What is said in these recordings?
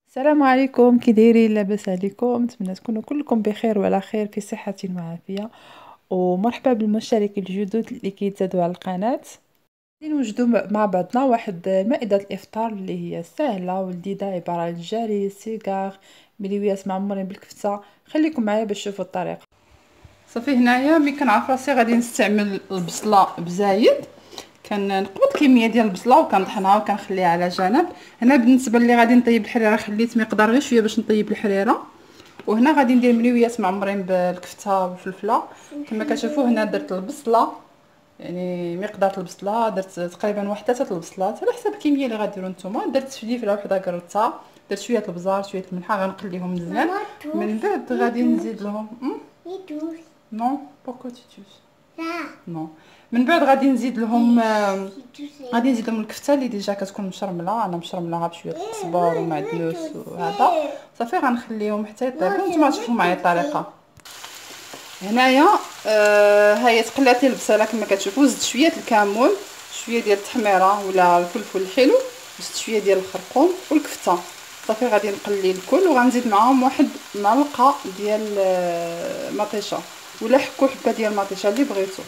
السلام عليكم، كي دايرين؟ لاباس عليكم؟ نتمنى تكونوا كلكم بخير وعلى خير في صحة وعافية. ومرحبا بالمشتركين الجدد اللي كيتزادوا على القناة. غادي نوجدوا مع بعضنا واحد مائدة الإفطار اللي هي سهلة ولذيذة، عبارة عن الجاري، سيجار، مليويات معمرين بالكفتة. خليكم معايا باش تشوفوا الطريقة. صافي، هنايا ملي كنعرف راسي غادي نستعمل البصلة بزايد، كنقبض كميه ديال البصله وكنطحنها وكنخليها على جنب. هنا بالنسبه لي غادي نطيب الحريره خليت مقدار غير شويه باش نطيب الحريره. وهنا غادي ندير مليويات معمرين بالكفته والفلفله. كما كتشوفوا هنا درت البصله، يعني مقدار البصله درت تقريبا واحد 3 البصلات على حسب الكميه اللي غديروا نتوما. درت فلفله وحده قرطه، درت شويه البزار شويه الملحه، غنقليهم مزيان. من بعد غادي نزيد لهم نو بوكو تيتوس نو. من بعد غادي نزيد لهم الكفته اللي ديجا كتكون مشرمله. انا مشرملها بشويه القزبر ومعدنوس وهذا. صافي غنخليهم حتى يطيبوا. نتوما تشوفوا معايا الطريقه. هنايا ها هي تقلات البصله كما كتشوفوا. زدت شويه الكمون، شويه ديال التحميره ولا الفلفل الحلو، زدت شويه ديال الخرقوم والكفته. صافي غادي نقلي الكل وغنزيد معاهم واحد معلقه ديال مطيشه ولا حكوا حبه ديال مطيشه اللي بغيتو.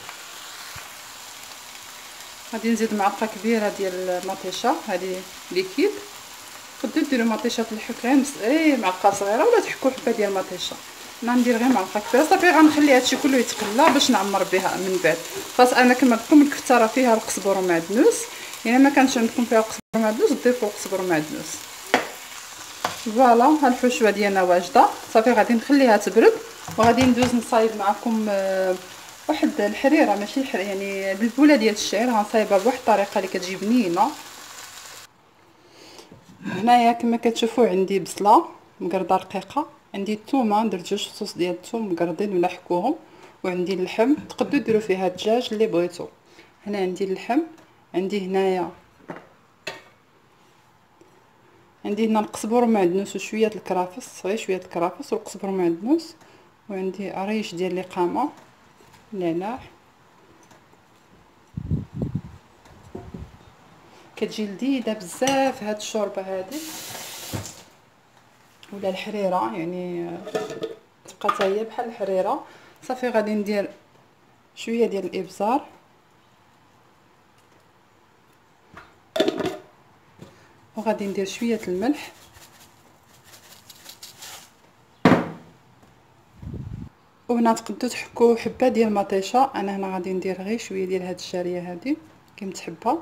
غادي نزيد معلقه كبيره ديال المطيشه هذه ليكيد. تقدروا ديروا مطيشه الحكام معلقه صغيره ولا تحكوا حبه ديال المطيشه. انا ندير غير معلقه كبيره. صافي غنخلي هادشي كله يتقلى باش نعمر بها من بعد. خاص انا كما قلت لكم الكفته راه فيها القزبر ومعدنوس، يعني ما كانش عندكم فيها القزبر ومعدنوس ضيفوا القزبر ومعدنوس. فوالا ها الحشوه ديالنا واجده. صافي غادي نخليها تبرد وغادي ندوز نصايب معكم واحد الحريره، ماشي يعني بالبوله ديال الشعير. غنصايبها بواحد الطريقه اللي كتجي بنينه. هنايا كما كتشوفوا عندي بصله مقرده رقيقه، عندي الثومه درت 2 فصوص ديال الثوم مقردين ولا حكوهم، وعندي اللحم تقدروا ديروا فيها الدجاج اللي بغيتو. هنا عندي اللحم، عندي هنايا القزبر ومعدنوس وشويه الكرافس، غير شويه الكرافس والقزبر ومعدنوس. وعندي ريش ديال القامه، نعناع. كتجي لذيذه بزاف هاد الشوربه هادي ولا الحريره، يعني تبقى حتى هي بحال الحريره. صافي غادي ندير شويه ديال الابزار وغادي ندير شويه الملح وهنا تقدروا تحكوا حبه ديال المطيشه. انا هنا غادي ندير غير شويه ديال هاد الشاريه هادي كيمتحبه.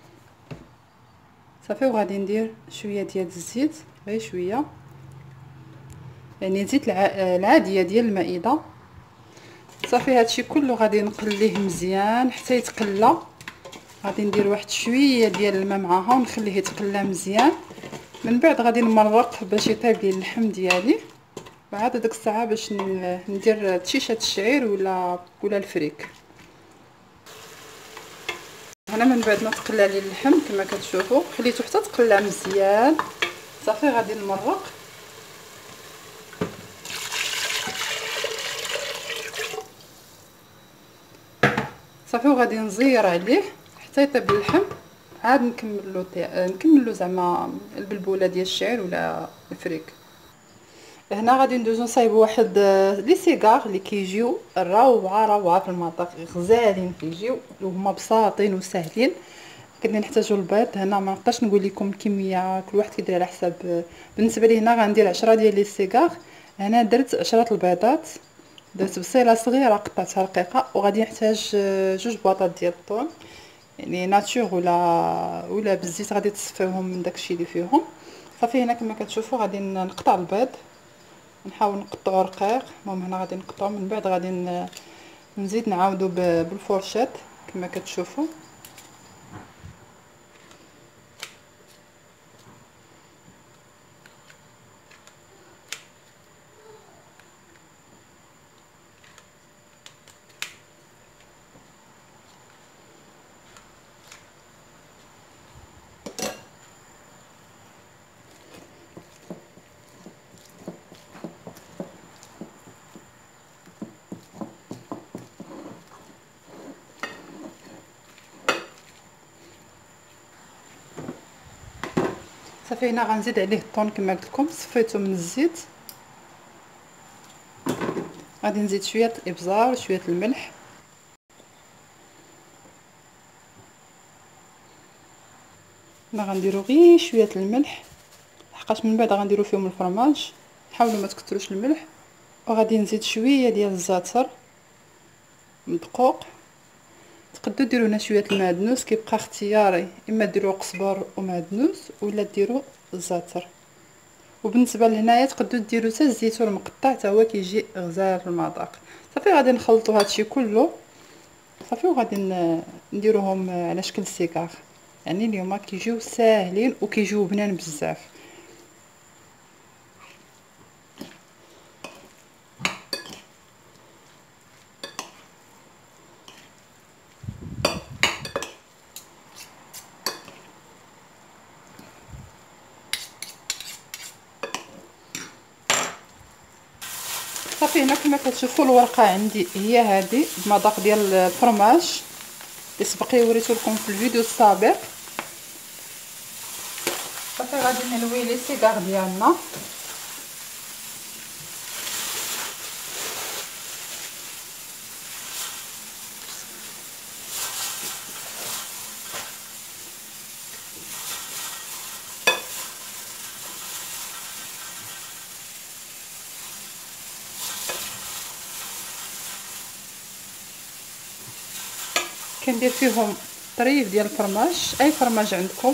صافي وغادي ندير شويه ديال الزيت، غير شويه، يعني زيت العاديه ديال المائده. صافي هادشي كله غادي نقليه مزيان حتى يتقلى. غادي ندير واحد شويه ديال الماء معاها ونخليه يتقلى مزيان. من بعد غادي نمرق باش يطيب لي اللحم ديالي. بعد ديك الساعه باش ندير تشيشه الشعير ولا الفريك. هنا من بعد ما تقلى لي اللحم كما كتشوفوا خليته حتى تقلى مزيان. صافي غادي نمرق. صافي وغادي نزير عليه حتى يطيب اللحم. عاد نكملو زعما البلبوله ديال الشعير ولا الفريك. هنا غادي ندوزو نصايبو واحد لي سيغار اللي كيجيو روعه في المطبخ، غزالين كيجيو وهما بساطين وساهلين. كنا نحتاجو البيض. هنا ما نقدرش نقول لكم الكميه، كل واحد كيدير على حساب. بالنسبه لي هنا غندير 10 ديال لي سيغار. هنا درت 10 البيضات، درت بصيله صغيره قطعتها رقيقه، وغادي نحتاج 2 بواطات ديال الطون يعني ناتور ولا بالزيت. غادي تصفيوهم من داكشي اللي فيهم. صافي هنا كما كتشوفوا غادي نقطع البيض، نحاول نقطعو رقيق. المهم هنا غادي نقطعو. من بعد غادي نزيد نعاودو بالفورشيت كما كتشوفوا. صافي هنا غنزيد عليه الطون كما قلت لكم، صفيته من الزيت. غادي نزيد شويه الابزار وشويه الملح. هنا غنديرو غير شويه الملح، لحقاش من بعد غنديرو فيهم الفرماج. حاولوا ما تكثروش الملح. وغادي نزيد شويه ديال الزعتر مدقوق. تقدروا ديروا هنا شويه المعدنوس، كيبقى اختياري، اما ديروا قزبر ومعدنوس ولا ديروا الزعتر. وبالنسبه لهنايا تقدروا ديروا حتى الزيتون المقطع، حتى هو كيجي غزال في المذاق. صافي غادي نخلطوا هادشي كله صافي، وغادي نديروهم على شكل سيكار. يعني اليوم كيجيو ساهلين وكيجيو بنان بزاف. صافي هنا كما كتشوفوا الورقه عندي هي هذه بمذاق ديال الفرماج اللي سبق لي وريته لكم في الفيديو السابق. صافي غادي نلوي لي سيكار ديالنا. كندير فيهم طريف ديال الفرماج، اي فرماج عندكم.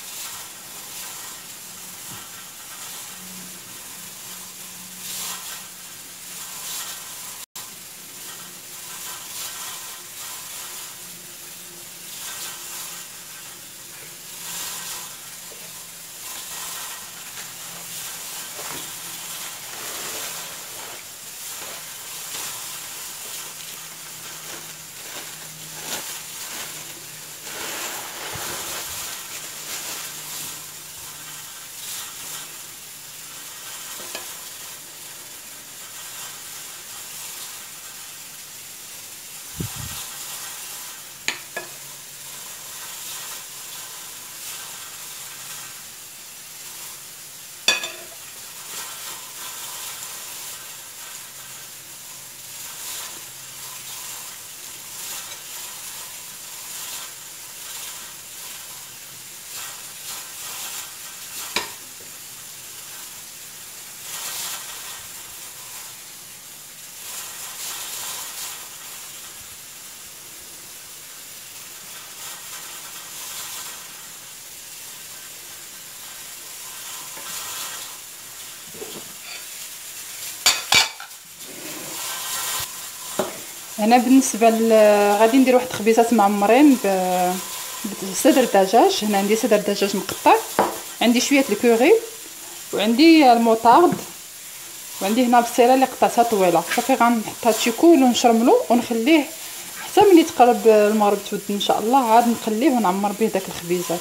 هنا بالنسبه غادي ندير واحد الخبيزات معمرين بصدر دجاج. هنا عندي صدر دجاج مقطع، عندي شويه الكوري، وعندي الموطارد، وعندي هنا بصيله اللي قطعتها طويله. صافي غنحط هادشي كله نشرملو ونخليه حتى ملي تقرب المغرب تود ان شاء الله، عاد نقليه ونعمر به داك الخبيزات.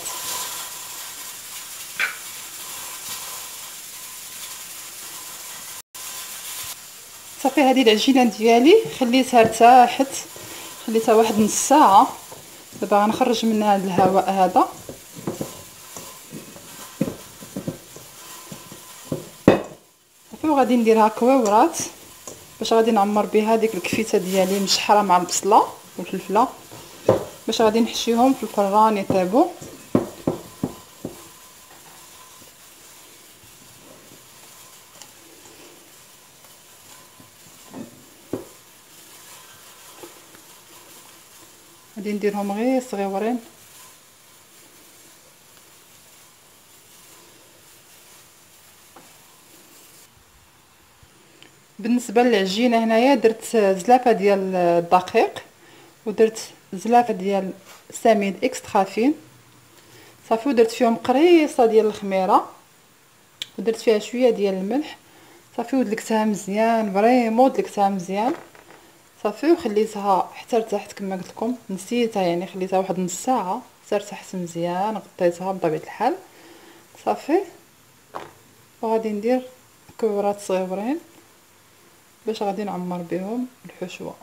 صافي هذه العجينه ديالي خليتها ارتاحت، خليتها واحد نص ساعه. دابا غنخرج منها هذا الهواء هذا. صافي وغادي نديرها كويورات باش غادي نعمر بها ديك الكفيته ديالي مشحره مع البصله والفلفله، باش غادي نحشيهم في الفران يطيبوا. غادي نديرهم غير صغيورين. بالنسبه للعجينه هنايا درت زلافه ديال الدقيق، ودرت زلافه ديال سميد اكسترا فين. صافي ودرت فيهم قريصه ديال الخميره، ودرت فيها شويه ديال الملح. صافي ودلكتها مزيان، فريمون دلكتها مزيان. صافي وخليتها حتى ارتاحت كما قلت لكم، نسيتها يعني خليتها واحد نص ساعه حتى ارتاحت مزيان، غطيتها بطبيعه الحال. صافي وغادي ندير كورات صغيورين باش غادي نعمر بهم الحشوه.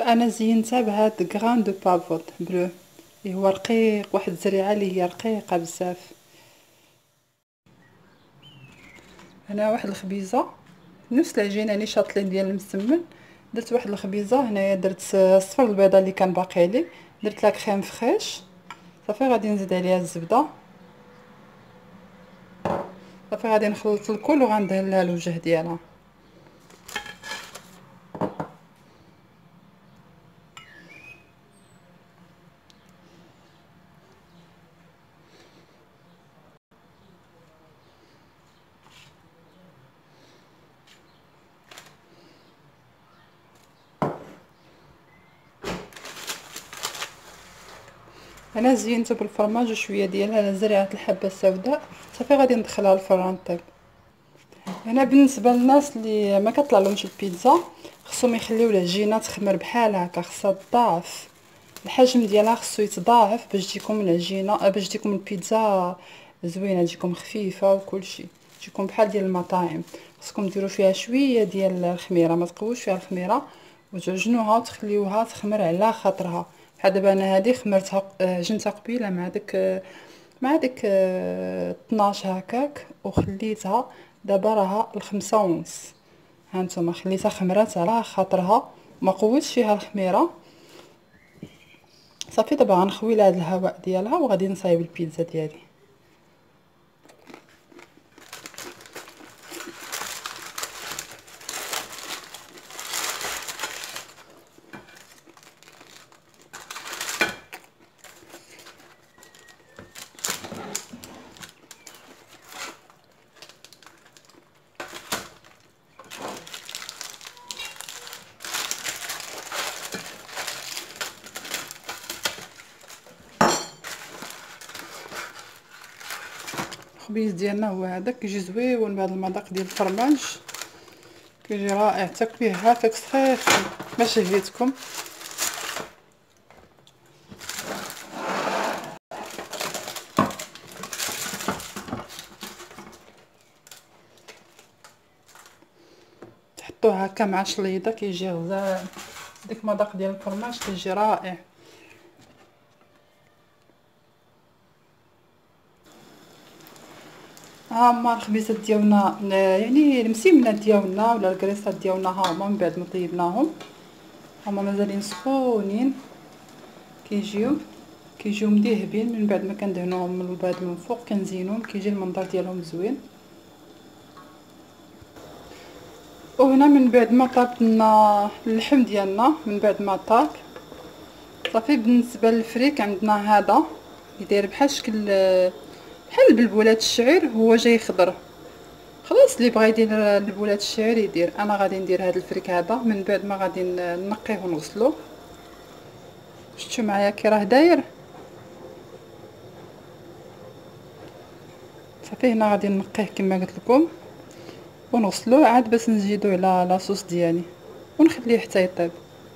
فانا زينتها بهاد غران دو بافوت بلو اللي هو رقيق، واحد الزريعه اللي هي رقيقه بزاف. هنا واحد الخبيزه نفس العجينه اللي شاطلين ديال المسمن، درت واحد الخبيزه هنايا، درت صفر البيضه اللي كان باقي لي، درت لا كريم فريش، صافي غادي نزيد عليها الزبده، صافي غادي نخلط الكل وغندهن لها الوجه ديالها. انا زينته بالفرماج وشويه ديال زريعه الحبه السوداء، صافي غادي ندخلها للفران طيب. هنا بالنسبه للناس اللي ما كطلع لهمش البيتزا، خصهم يخليو العجينه تخمر بحال هكا، خصها تضاعف الحجم ديالها، خصو يتضاعف باش تجيكم العجينه، باش تجيكم البيتزا زوينه، تجيكم خفيفه وكلشي، تجيكم بحال ديال المطاعم. خصكم ديروا فيها شويه ديال الخميره، ما تقووش فيها الخميره، وتعجنوها وتخليوها تخمر على خاطرها. بحال دابا انا هذه خمرتها عجنتها قبيله مع ديك 12 هكاك، وخليتها دابا راها الخمسة ونص. هانتوما خليتها خمرات على خاطرها، ما قوتش فيها الخميره. صافي دابا غنخوي لها هاد الهواء ديالها وغادي نصايب البيتزا ديالي. الخبيز ديالنا هو هذا، كيجي زويون بهذا المذاق ديال الفرماج، كيجي رائع، تاكل فيه هافك صحيح ما شهيتكم. تحطوه هكا مع شليضه كيجي غزال، ديك المذاق ديال الفرماج كيجي رائع. ها هما الخبيزات ديالنا، يعني المسيمنات ديالنا ولا الكريسات ديالنا، ها هما من بعد ما طيبناهم هما مازالين سخونين، كيجيو مذهبين من بعد ما كندهنوهم من البيض من فوق، كنزينوهم كيجي المنظر ديالهم زوين. وهنا من بعد ما طابت لنا اللحم ديالنا، من بعد ما طاب صافي، بالنسبه للفريك عندنا هذا يدير بحال شكل بحال البلبولات الشعير، هو جاي خضر. خلاص اللي بغى يدير البلبولات الشعير يدير. انا غادي ندير هذا الفريك هذا من بعد ما غادي نقيه ونغسلو. شفتوا معايا كي راه داير. صافي هنا غادي نقيه كما قلت لكم ونغسلوه عاد باش نزيدو على لاصوص ديالي ونخليه حتى يطيب.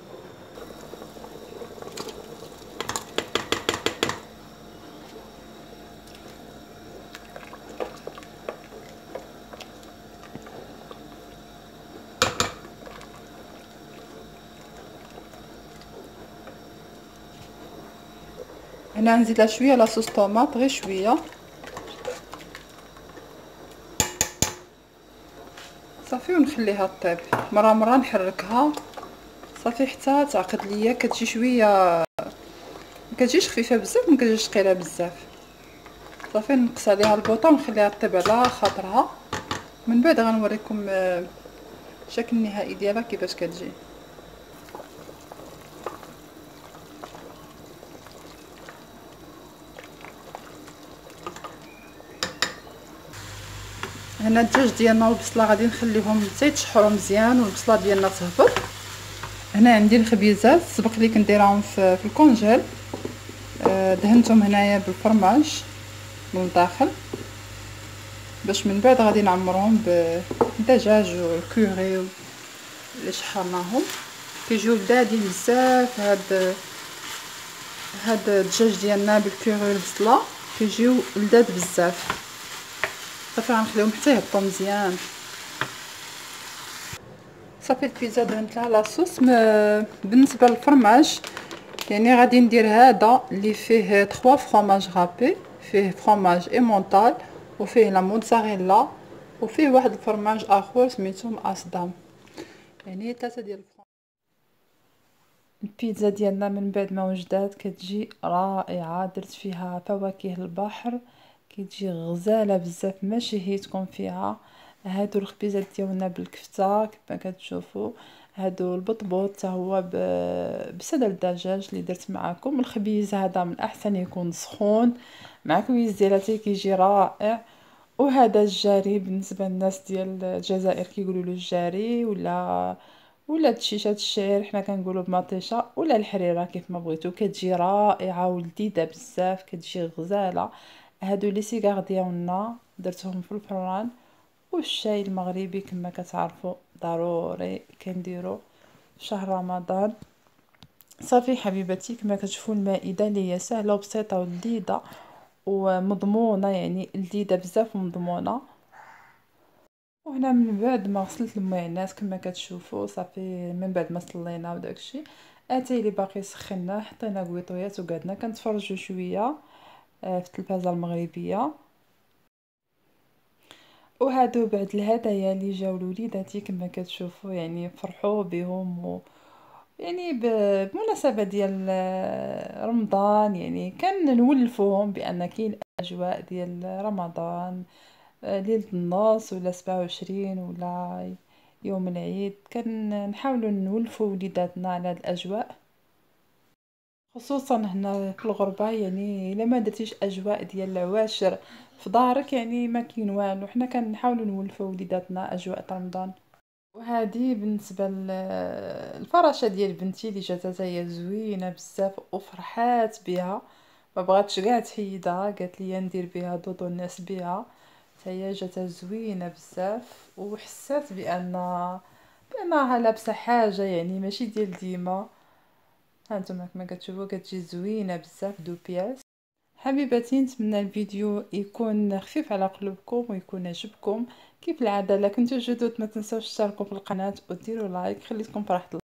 هنا نزيد لها شويه لاصوص طوماط، غير شويه صافي، ونخليها طيب. مره نحركها صافي حتى تعقد ليا، كتجي شويه، ما كتجيش خفيفه بزاف، ما كتجيش ثقيله بزاف. صافي نقص عليها البوطه ونخليها طيب على خاطرها، من بعد غنوريكم الشكل النهائي ديالها كيفاش كتجي. هنا الدجاج ديالنا والبصله غادي نخليهم حتى يتشحروا مزيان والبصله ديالنا تهبط. هنا عندي الخبيزات سبق لي كنديرهم في الكونجيل، دهنتهم هنايا بالفرماج من الداخل باش من بعد غادي نعمرهم بالدجاج والكوري اللي شحرناهم، كيجيو لذاذين بزاف. هاد الدجاج ديالنا بالكوري والبصله كيجيو لذاذ بزاف. صافي غنخليهم حتى يهبطوا مزيان. صافي البيتزا درت لها لاصوص. بالنسبه للفرماج يعني غادي ندير هذا اللي فيه 3 فرomاج غابي، فيه فرomاج ايمونتال وفيه لا موتزاريلا وفيه واحد الفرماج اخر سميتو مأصدام، يعني 3 ديال البيتزا ديالنا من بعد ما وجدات كتجي رائعه. درت فيها فواكه البحر كتجي غزاله بزاف، ما شهيتكم فيها. هادو الخبيزات ديالنا بالكفته كما كتشوفوا، هادو البطبوط حتى هو بصدر الدجاج اللي درت معكم. الخبيز هذا من احسن يكون سخون مع كويس ديالاتي كيجي رائع. وهذا الجاري بالنسبه للناس ديال الجزائر كيقولوا له الجاري ولا تشيشات الشعير، حنا كنقولوا بمطيشه ولا الحريره كيف ما بغيتو. كتجي رائعه ولذيذه بزاف، كتجي غزاله. هادو لي سيغار ديالنا درتهم في الفران. والشاي المغربي كما كتعرفوا ضروري كنديرو في شهر رمضان. صافي حبيباتي كما كتشوفوا المائده اللي هي سهله وبسيطه ولذيذه ومضمونه، يعني لذيذه بزاف ومضمونه. وهنا من بعد ما غسلت المعينات كما كتشوفوا صافي، من بعد ما صلينا وداكشي اتاي لي باقي سخنا، حطينا كويطويات وقعدنا كنتفرجوا شويه في التلفازه المغربيه. وهادو بعد الهدايا اللي جاو لوليداتي كما كتشوفوا، يعني فرحوا بهم يعني بمناسبه ديال رمضان، يعني كنولفوهم بان كاين اجواء ديال رمضان، ليلة النص ولا 27 ولا يوم العيد، كنحاولوا نولفوا وليداتنا على هاد الاجواء. خصوصا هنا في الغربه، يعني الا ما درتيش اجواء ديال العواشر في دارك يعني ما كاين والو. حنا كنحاولوا نولفوا وليداتنا اجواء رمضان. وهذه بالنسبه للفراشه ديال بنتي اللي جاتها هي زوينه بزاف وفرحات بها، ما بغاتش كاع تحيدها، قالت لي ندير بها ضوضو الناس بها. هي جاتها زوينه بزاف وحسات بانها لابسه حاجه يعني ماشي ديال ديما. هانتوما كما كتشوفوا كتجي زوينه بزاف دو بياس. حبيباتي نتمنى الفيديو يكون خفيف على قلوبكم ويكون عجبكم. كيف العاده الا كنتو جدد ما تنساوش تشتركوا في القناه وديروا لايك. خليتكم فرحة